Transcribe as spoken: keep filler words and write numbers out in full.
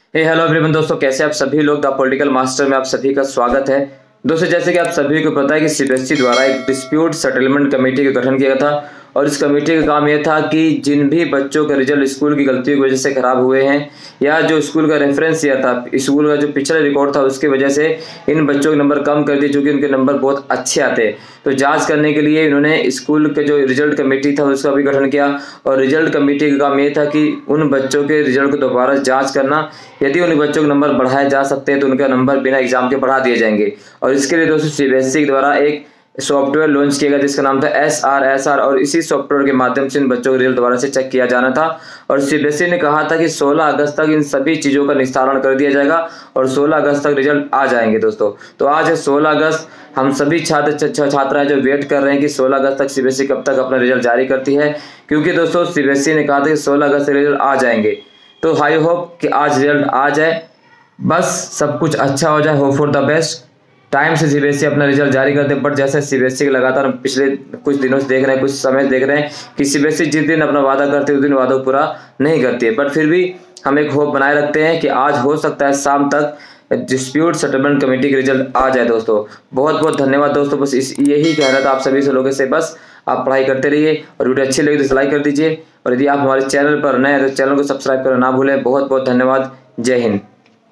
हे hello everyone दोस्तों, कैसे आप सभी लोग। द पॉलिटिकल मास्टर में आप सभी का स्वागत है। दोस्तों, जैसे कि आप सभी को पता है कि सीबीएसई द्वारा एक डिस्प्यूट सेटलमेंट कमेटी का गठन किया था और इस कमेटी का काम यह था कि जिन भी बच्चों के रिजल्ट स्कूल की गलतियों की वजह से खराब हुए हैं या जो स्कूल का रेफरेंस दिया था, स्कूल का जो पिछला रिकॉर्ड था उसकी वजह से इन बच्चों के नंबर कम कर दिए, चूंकि उनके नंबर बहुत अच्छे आते हैं। तो जांच करने के लिए इन्होंने स्कूल के जो रिजल्ट कमेटी था उसका भी गठन किया और रिजल्ट कमेटी का काम ये था कि उन बच्चों के रिजल्ट को दोबारा जांच करना। यदि उन बच्चों के नंबर बढ़ाए जा सकते हैं तो उनका नंबर बिना एग्जाम के बढ़ा दिए जाएंगे। और इसके लिए दोस्तों सीबीएसई द्वारा एक सॉफ्टवेयर लॉन्च किया गया जिसका नाम था एस आर एस आर और इसी सॉफ्टवेयर के माध्यम से इन बच्चों का रिजल्ट दोबारा से चेक किया जाना था। और सीबीएसई ने कहा था कि सोलह अगस्त तक इन सभी चीजों का निस्तारण कर दिया जाएगा और सोलह अगस्त तक रिजल्ट आ जाएंगे। दोस्तों, तो आज है सोलह अगस्त। हम सभी छात्र छात्राएं जो वेट कर रहे हैं कि सोलह अगस्त तक सीबीएसई कब तक अपना रिजल्ट जारी करती है, क्योंकि दोस्तों सीबीएसई ने कहा था कि सोलह अगस्त से रिजल्ट आ जाएंगे। तो आई होप कि आज रिजल्ट आ जाए, बस सब कुछ अच्छा हो जाए। Hope for the best. Time से सीबीएसई अपना रिजल्ट जारी करते हैं, बट जैसे सीबीएसई के लगातार पिछले कुछ दिनों से देख रहे हैं, कुछ समय से देख रहे हैं कि सीबीएसई जिस दिन अपना वादा करती है उस दिन वादा पूरा नहीं करती है। बट फिर भी हम एक होप बनाए रखते हैं कि आज हो सकता है शाम तक डिस्प्यूट सेटलमेंट कमेटी के रिजल्ट आ जाए। दोस्तों, बहुत बहुत धन्यवाद दोस्तों। बस इस यही कहना था आप सभी से लोगों से। बस आप पढ़ाई करते रहिए और वीडियो अच्छी लगी तो लाइक कर दीजिए और यदि आप हमारे चैनल पर नए हैं तो चैनल को सब्सक्राइब करना ना भूलें। बहुत बहुत धन्यवाद। जय हिंद।